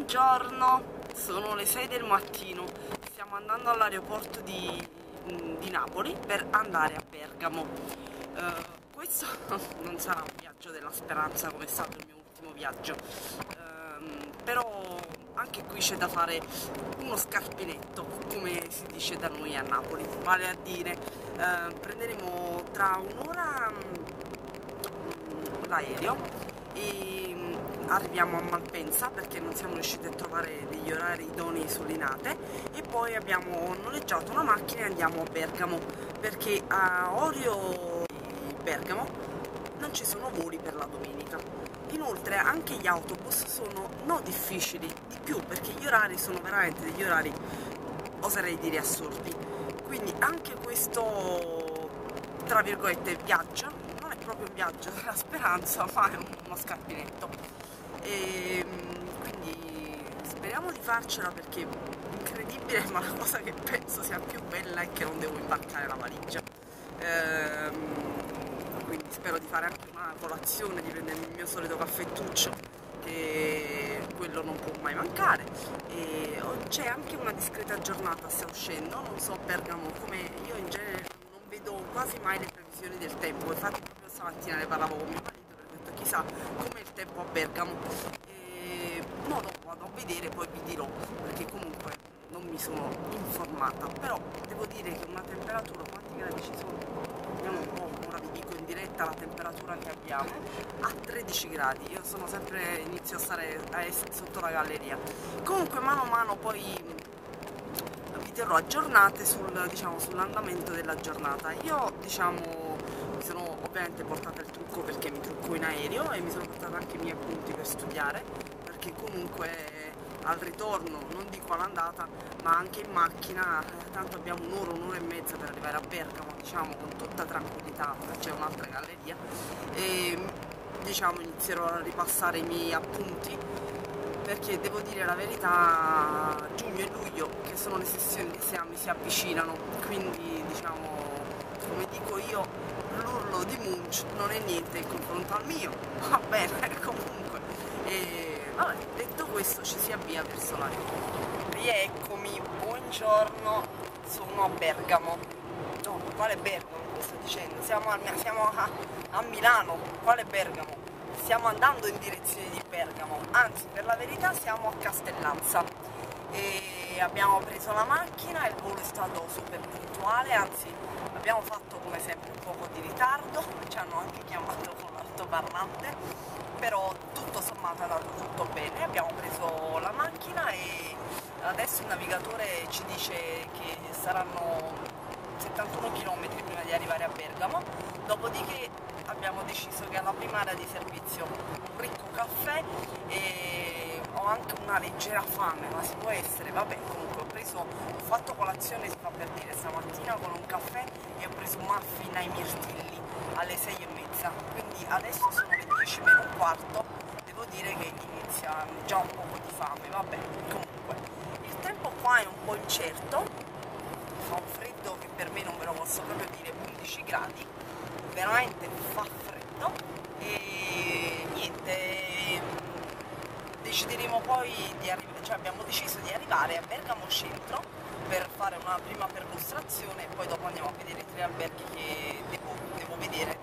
Buongiorno, sono le 6 del mattino, stiamo andando all'aeroporto di Napoli per andare a Bergamo. Questo non sarà un viaggio della speranza come è stato il mio ultimo viaggio, però anche qui c'è da fare uno scarpinetto, come si dice da noi a Napoli, vale a dire prenderemo tra un'ora l'aereo e arriviamo a Malpensa perché non siamo riusciti a trovare degli orari idonei su Linate, e poi abbiamo noleggiato una macchina e andiamo a Bergamo perché a Orio e Bergamo non ci sono voli per la domenica. Inoltre anche gli autobus sono non difficili, di più, perché gli orari sono veramente degli orari, oserei dire, assurdi. Quindi anche questo, tra virgolette, viaggio non è proprio un viaggio della speranza, ma è uno scarpinetto. E quindi speriamo di farcela, perché incredibile, ma la cosa che penso sia più bella è che non devo imbarcare la valigia. Quindi spero di fare anche una colazione, di prendermi il mio solito caffettuccio, che quello non può mai mancare. E c'è anche una discreta giornata, sta uscendo, non so Bergamo, come io in genere non vedo quasi mai le previsioni del tempo, infatti proprio stamattina ne parlavo con mio marito perché ho detto chissà com'è il tempo a Bergamo, e mo dopo vado a vedere, poi vi dirò, perché comunque non mi sono informata, però devo dire che una temperatura, quanti gradi ci sono? Vediamo un po', ora vi dico in diretta la temperatura che abbiamo, a 13 gradi, io sono sempre, inizio a stare sotto la galleria. Comunque mano a mano poi vi terrò aggiornate sull'andamento della giornata. Io mi sono ovviamente portata il trucco perché mi trucco in aereo, e mi sono portata anche i miei appunti per studiare, perché comunque al ritorno, non dico all'andata, ma anche in macchina, tanto abbiamo un'ora e mezza per arrivare a Bergamo, con tutta tranquillità, c'è un'altra galleria, e inizierò a ripassare i miei appunti, perché devo dire la verità, giugno e luglio, che sono le sessioni di esami, si avvicinano, quindi come dico io, l'urlo di Munch non è niente in confronto al mio, va bene, comunque. E vabbè, detto questo, ci si avvia verso l'aeroporto. Rieccomi, buongiorno, sono a Bergamo. No, quale Bergamo? Che sto dicendo? Siamo a Milano, quale Bergamo? Stiamo andando in direzione di Bergamo, anzi per la verità siamo a Castellanza, e abbiamo preso la macchina, il volo è stato super puntuale, anzi abbiamo fatto come sempre un poco di ritardo, ci hanno anche chiamato con l'altoparlante, però tutto sommato è andato tutto bene. Abbiamo preso la macchina e adesso il navigatore ci dice che saranno 71 km prima di arrivare a Bergamo, dopodiché abbiamo deciso che alla prima area di servizio un ricco caffè, e ho anche una leggera fame, ma si può essere, vabbè, comunque ho fatto colazione, si fa per dire, stamattina con un caffè, e ho preso un muffin ai mirtilli alle 6:30, quindi adesso sono le 10 meno un quarto, devo dire che inizia già un po' di fame, vabbè, comunque il tempo qua è un po' incerto, fa un freddo che per me non ve lo posso proprio dire, 11 gradi, veramente fa freddo, e niente, decideremo poi di arrivare, abbiamo deciso di arrivare a Bergamo Centro per fare una prima perlustrazione, e poi dopo andiamo a vedere 3 alberghi che devo vedere,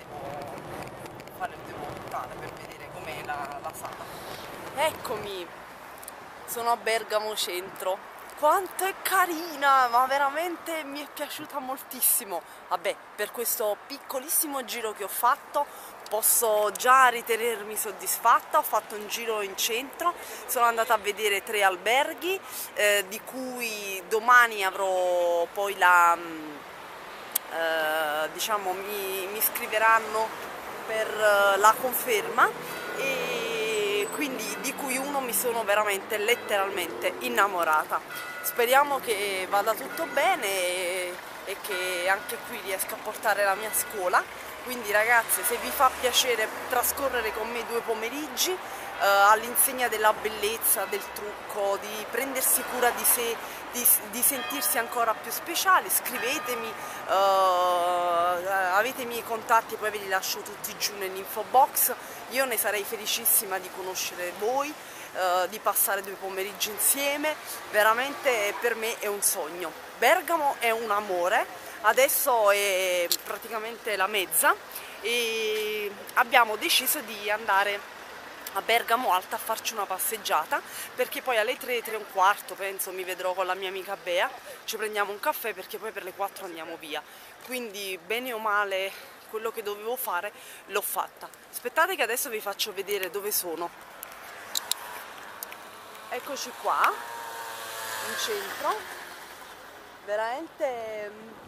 devo optare per vedere com'è la sala. Eccomi, sono a Bergamo Centro. Quanto è carina, ma veramente mi è piaciuta moltissimo. Vabbè, per questo piccolissimo giro che ho fatto posso già ritenermi soddisfatta. Ho fatto un giro in centro, sono andata a vedere 3 alberghi, di cui domani avrò poi mi scriveranno per la conferma, e quindi di cui uno mi sono veramente letteralmente innamorata. Speriamo che vada tutto bene e che anche qui riesca a portare la mia scuola. Quindi ragazze, se vi fa piacere trascorrere con me 2 pomeriggi all'insegna della bellezza, del trucco, di prendersi cura di sé, di sentirsi ancora più speciali, scrivetemi, avete i miei contatti, poi ve li lascio tutti giù nell'info box. Io ne sarei felicissima di conoscere voi, di passare 2 pomeriggi insieme, veramente per me è un sogno. Bergamo è un amore, adesso è praticamente la mezza e abbiamo deciso di andare a Bergamo Alta a farci una passeggiata, perché poi alle 3, 3 e un quarto penso mi vedrò con la mia amica Bea, ci prendiamo un caffè perché poi per le 4 andiamo via, quindi bene o male quello che dovevo fare l'ho fatta. Aspettate che adesso vi faccio vedere dove sono. Eccoci qua in centro, veramente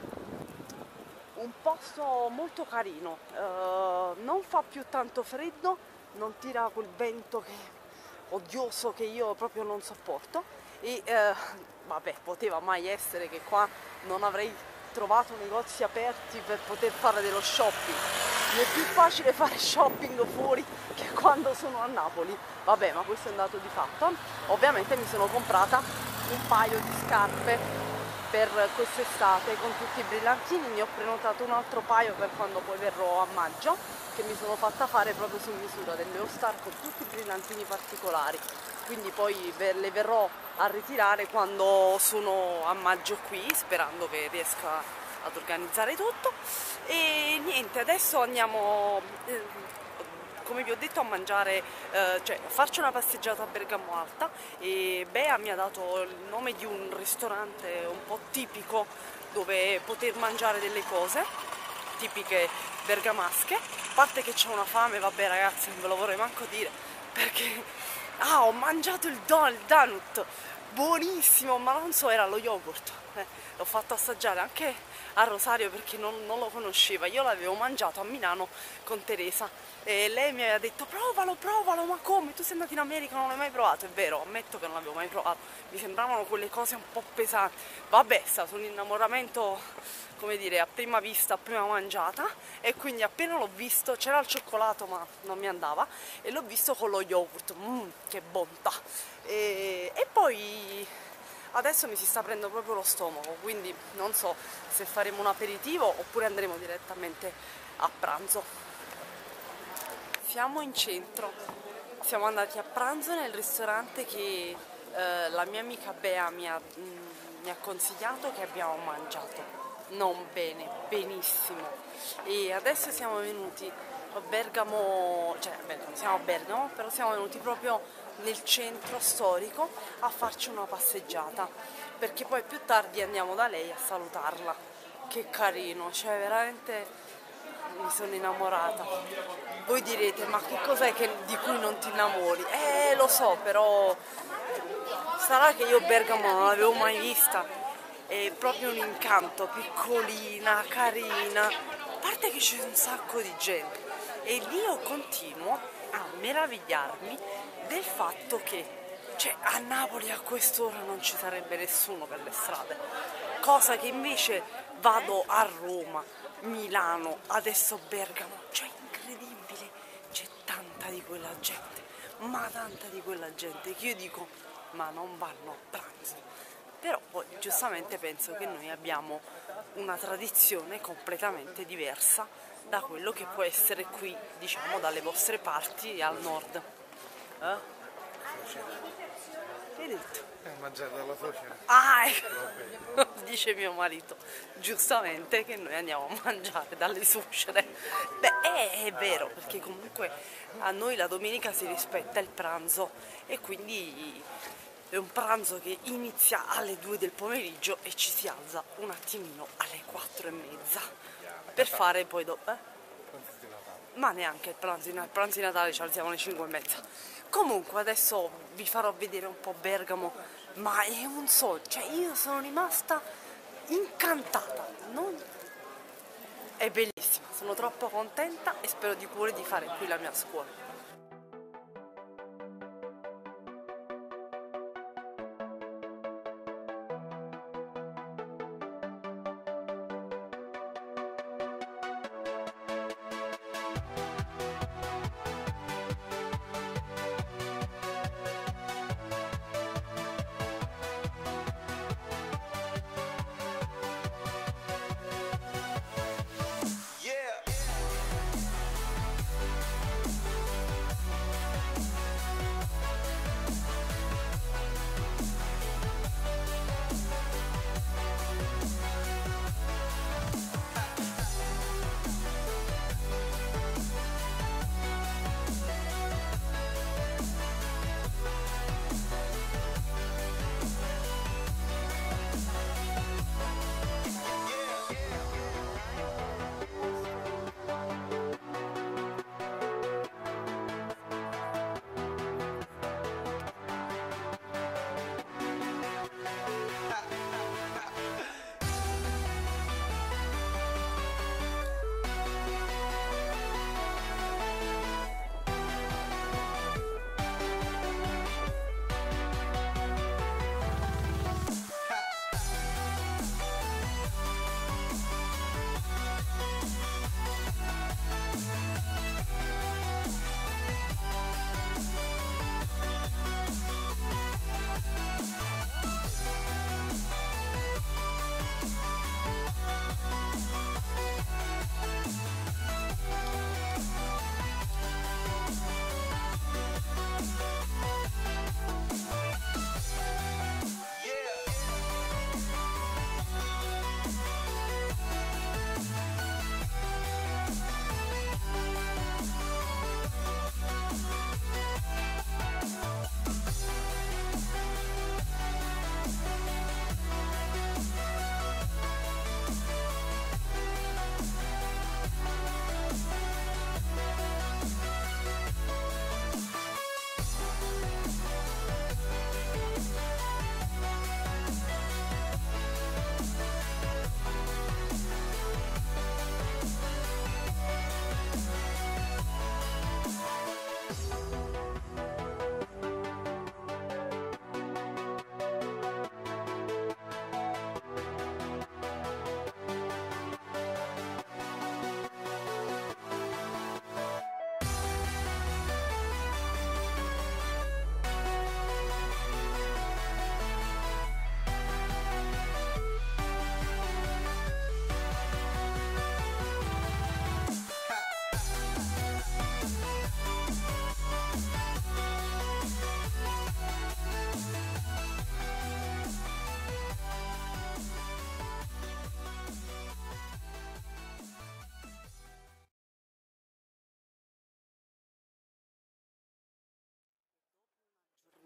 un posto molto carino, non fa più tanto freddo, non tira quel vento odioso che io proprio non sopporto e vabbè, poteva mai essere che qua non avrei trovato negozi aperti per poter fare dello shopping. Mi è più facile fare shopping fuori che quando sono a Napoli, vabbè, ma questo è un dato di fatto. Ovviamente mi sono comprata un paio di scarpe per quest'estate con tutti i brillantini, ne ho prenotato un altro paio per quando poi verrò a maggio, che mi sono fatta fare proprio su misura, delle All Star con tutti i brillantini particolari, quindi poi le verrò a ritirare quando sono a maggio qui, sperando che riesca ad organizzare tutto. E niente, adesso andiamo come vi ho detto a mangiare, cioè a farci una passeggiata a Bergamo Alta, e Bea mi ha dato il nome di un ristorante un po' tipico dove poter mangiare delle cose tipiche bergamasche. A parte che c'ho una fame, vabbè ragazzi, non ve lo vorrei manco dire, perché ho mangiato il donut, buonissimo, ma non so, era lo yogurt, l'ho fatto assaggiare anche a Rosario perché non lo conosceva. Io l'avevo mangiato a Milano con Teresa e lei mi aveva detto provalo, ma come? Tu sei andato in America, non l'hai mai provato? È vero, ammetto che non l'avevo mai provato, mi sembravano quelle cose un po' pesanti. Vabbè, è stato un innamoramento, come dire, a prima vista, a prima mangiata, e quindi appena l'ho visto, c'era il cioccolato ma non mi andava, e l'ho visto con lo yogurt, che bontà. E poi adesso mi si sta aprendo proprio lo stomaco, quindi non so se faremo un aperitivo oppure andremo direttamente a pranzo. Siamo in centro, siamo andati a pranzo nel ristorante che la mia amica Bea mi ha consigliato, che abbiamo mangiato. Non bene, benissimo. E adesso siamo venuti a Bergamo, cioè siamo a Bergamo, però siamo venuti proprio nel centro storico a farci una passeggiata, perché poi più tardi andiamo da lei a salutarla. Che carino, cioè veramente mi sono innamorata. Voi direte, ma che cos'è di cui non ti innamori? Lo so, però sarà che io Bergamo non l'avevo mai vista, è proprio un incanto, piccolina, carina, a parte che c'è un sacco di gente e io continuo a meravigliarmi del fatto che, cioè, a Napoli a quest'ora non ci sarebbe nessuno per le strade, cosa che invece vado a Roma, Milano, adesso Bergamo, cioè incredibile, c'è tanta di quella gente, ma tanta di quella gente che io dico, ma non vanno a pranzo. Però poi giustamente penso che noi abbiamo una tradizione completamente diversa da quello che può essere qui, diciamo, dalle vostre parti al nord. Che hai detto? Mangiata dalla suocera. Ecco. Dice mio marito, giustamente, che noi andiamo a mangiare dalle suocere. Beh, è vero, perché comunque a noi la domenica si rispetta il pranzo e quindi è un pranzo che inizia alle 2 del pomeriggio e ci si alza un attimino alle 4:30 per fare poi dopo. Ma neanche il pranzo di Natale ci alziamo alle 5:30. Comunque adesso vi farò vedere un po' Bergamo, ma è un sogno, cioè io sono rimasta incantata, è bellissima, sono troppo contenta e spero di cuore di fare qui la mia scuola.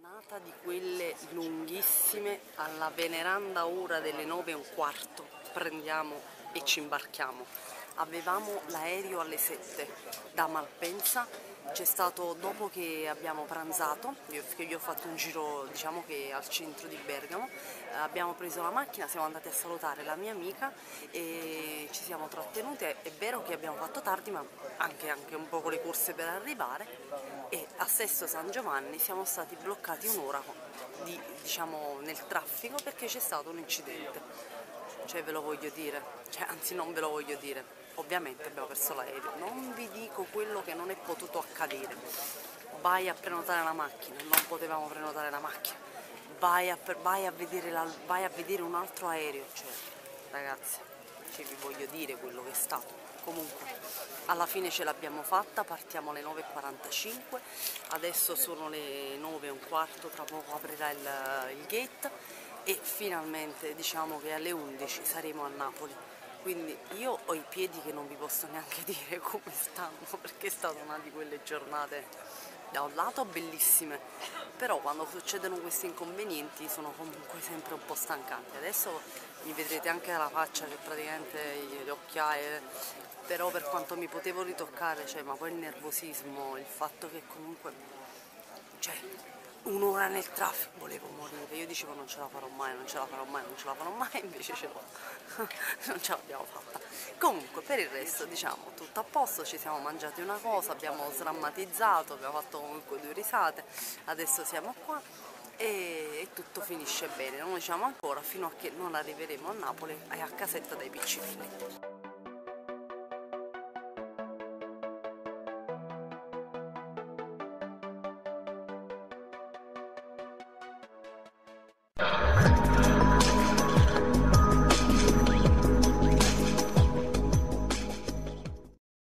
giornata di quelle lunghissime, alla veneranda ora delle 9:15 prendiamo e ci imbarchiamo. Avevamo l'aereo alle 7 da Malpensa, c'è stato dopo che abbiamo pranzato, io ho fatto un giro diciamo che al centro di Bergamo, abbiamo preso la macchina, siamo andati a salutare la mia amica e ci siamo trattenuti. È vero che abbiamo fatto tardi, ma anche un po' con le corse per arrivare, e a Sesto San Giovanni siamo stati bloccati un'ora diciamo, nel traffico perché c'è stato un incidente. Cioè ve lo voglio dire, cioè anzi non ve lo voglio dire, ovviamente abbiamo perso l'aereo, non vi dico quello che non è potuto accadere. Vai a prenotare la macchina, non potevamo prenotare la macchina, vai a vedere un altro aereo, cioè ragazzi, cioè, vi voglio dire quello che è stato. Comunque alla fine ce l'abbiamo fatta, partiamo alle 9:45, adesso sono le 9:15, tra poco aprirà il gate e finalmente diciamo che alle 11 saremo a Napoli. Quindi io ho i piedi che non vi posso neanche dire come stanno, perché è stata una di quelle giornate da un lato bellissime, però quando succedono questi inconvenienti sono comunque sempre un po' stancanti. Adesso mi vedrete anche la faccia che praticamente le occhiaie, però per quanto mi potevo ritoccare, cioè, ma poi il nervosismo, il fatto che comunque, cioè, un'ora nel traffico, volevo morire, io dicevo non ce la farò mai, non ce la farò mai, non ce la farò mai, invece ce l'ho, non ce l'abbiamo fatta. Comunque per il resto diciamo tutto a posto, ci siamo mangiati una cosa, abbiamo sdrammatizzato, abbiamo fatto comunque 2 risate, adesso siamo qua e tutto finisce bene, non lo diciamo ancora fino a che non arriveremo a Napoli e a casetta dai piccini.